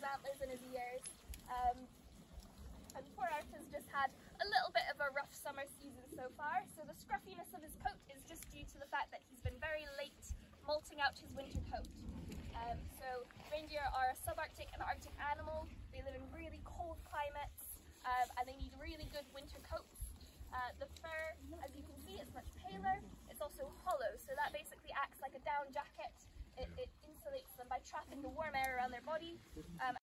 antlers in his ears. And poor Arthur's just had a little bit of a rough summer season so far, so the scruffiness of his coat is just due to the fact that he's been very late molting out his winter coat. So reindeer are a subarctic and arctic animal. They live in really cold climates and they need really good winter coats. The fur, as you can see, is much paler. It's also hollow, so that basically acts like a down jacket. It insulates them by trapping the warm air around their body,